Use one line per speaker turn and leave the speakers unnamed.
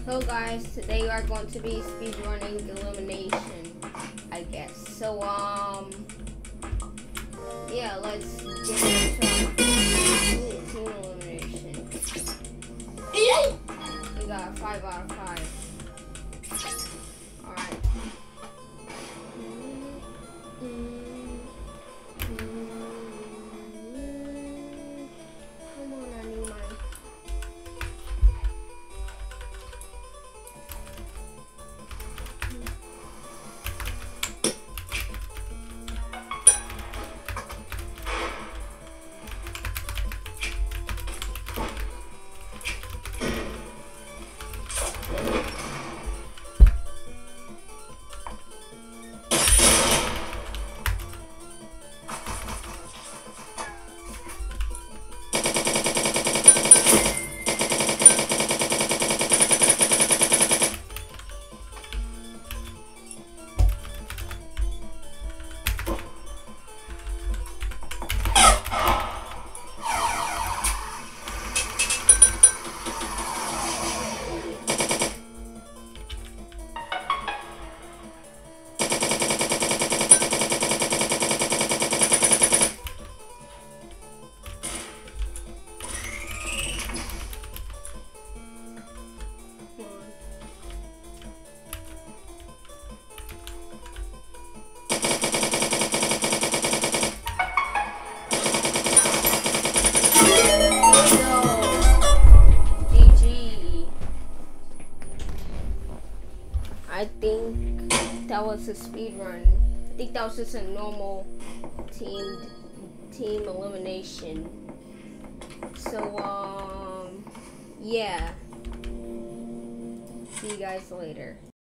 So guys, today we are going to be speedrunning elimination, I guess. So yeah, let's get into team elimination. We got 5 out of 5. Alright. Come on, I need mine. I think that was a speed run. I think that was just a normal team elimination. So yeah. See you guys later.